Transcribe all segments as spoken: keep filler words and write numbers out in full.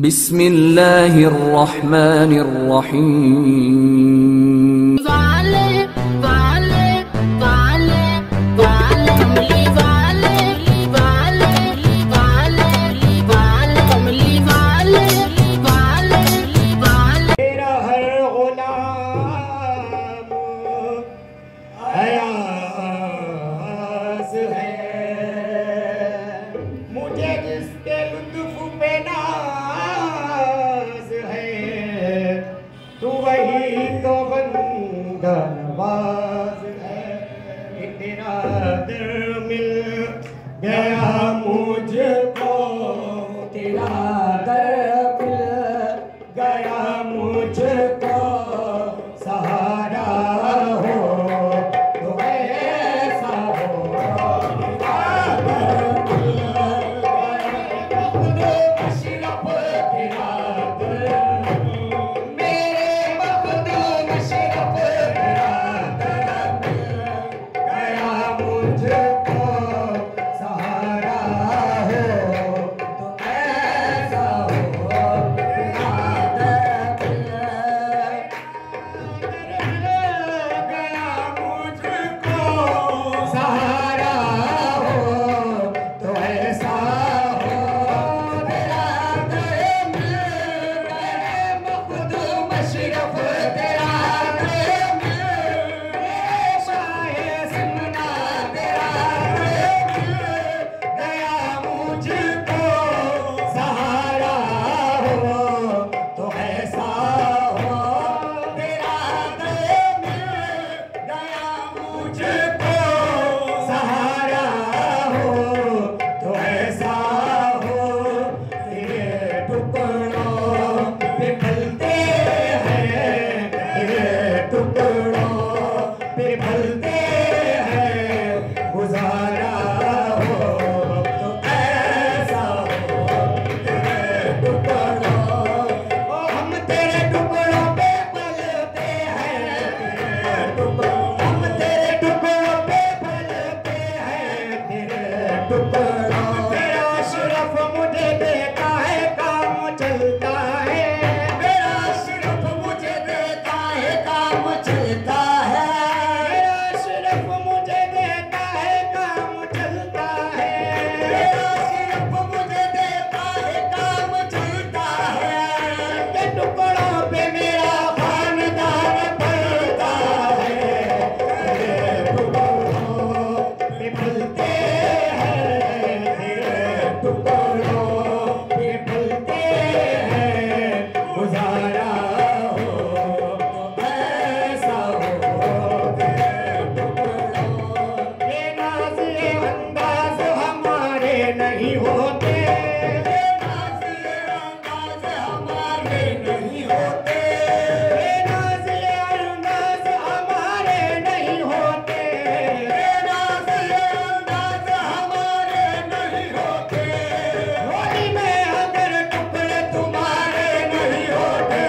बिस्मिल्लाहिर रहमानिर रहीम। वाले वाले वाले वाले कमली वाले वाले वाले वाले कमली वाले वाले वाले। मेरा हर गुलाम अयाज़ है, मुझे जिसके लुत्फ़ पे नाज़ है, तू वही तो बंदा नवाज़ है। कि तेरा दर मिल गया मुझको, तेरा दर मिल गया मुझको, सहारा हो तो ऐसा हो। अशरफ तेरा दर, मेरे मखदूम अशरफ तेरा दर गया मुझको, सहारा हो तो ऐसा हो। सहारा हो तो ऐसा हो। तेरा दर मिल गया मखदूम अशरफ तेरा दर मिल शाहे सिमना, तेरा दर मिल गया मुझको, सहारा हो तो ऐसा हो। तेरा दर मिल गया मुझको, सहारा हो तो ऐसा हो। तेरे टुकड़ों पे फलते हैं, तेरे टुकड़ों पे फलते हैं, गुजारा हो तो ऐसा हो। तेरे टुकड़ों ओ हम तेरे टुकड़ों पे पलते हैं, तेरे टुकड़ों हम तेरे टुकड़ों पे पलते हैं, तेरे टुकड़ों। तेरा अशरफ मुझे देता है काम चलता है, मेरा अशरफ मुझे देता है काम चलता है, मेरा अशरफ मुझे देता है काम चलता है, मेरा अशरफ मुझे देता है काम चलता है। के टुकड़ों पे मेरा खानदान पलता है, तेरे टुकड़ों पे फलते हैं, तेरे टुकड़ों पे फलते हैं, गुजारा हो तो ऐसा हो। तेरे टुकड़ों ये नाज़ ये अंदाज़ हमारे नहीं होते, ये नाज़ ये अंदाज़ हमारे नहीं होते, ये नाज़ ये अंदाज़ हमारे नहीं होते, ये नाज़ ये अंदाज़ हमारे नहीं होते। होली में अगर टुकड़े तुम्हारे नहीं होते,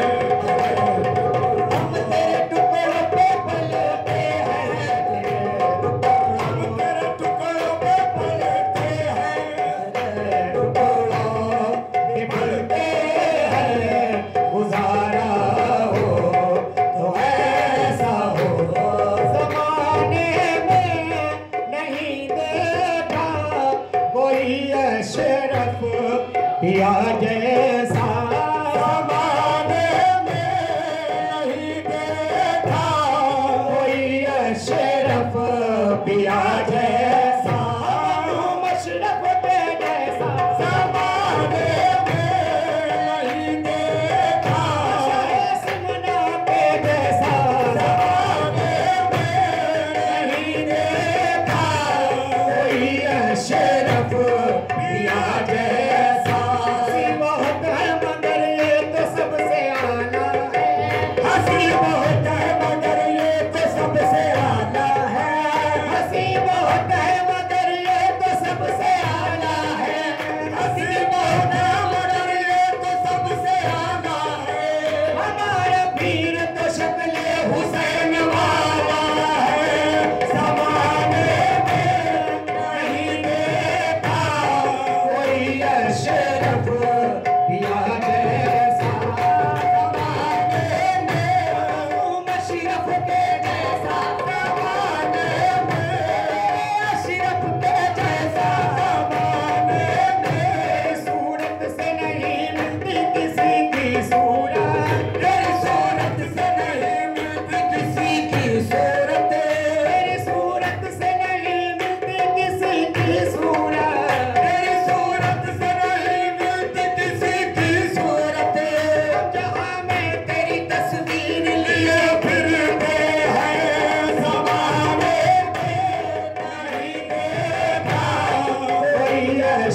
हम तेरे टुकड़ों पे पलते हैं, तेरे टुकड़ों हम तेरे टुकड़ों पे पलते हैं, तेरे टुकड़ों पे पलते हैं, गुजारा हो तो ऐसा हो। ज़माने में नहीं देखा कोई अशरफ पिया जैसा, ज़माने में नहीं देखा कोई अशरफ पिया जैसा, हम अशरफ पे जैसा, ज़माने में नहीं देखा शाहे सिमना पे जैसा, ज़माने में नहीं देखा कोई अशरफ पिया जैसा। मोहब्बत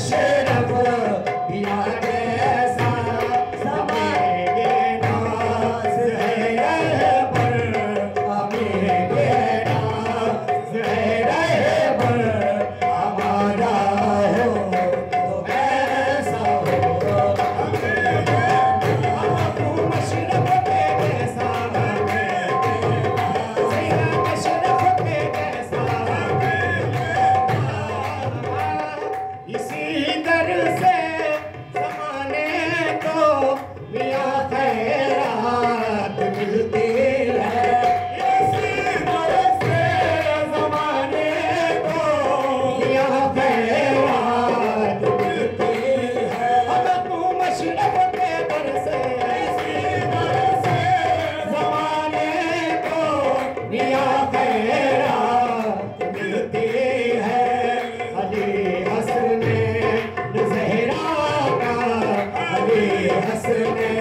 अशरफ पिया जैसा समेगे नाज है पर समेगे नाज है पर हमारा हो तो ऐसा हो हम अशरफ के जैसा अशरफ के जैसा इसी दर से ज़माने को मियां खैरात मिलती है इसी दर से ज़माने को मियां खैरात मिलती है हम मशरफ के दर से इसी दर से ज़माने को मियां खैरात मिलती है अली हसन ज़हरा का अली हसन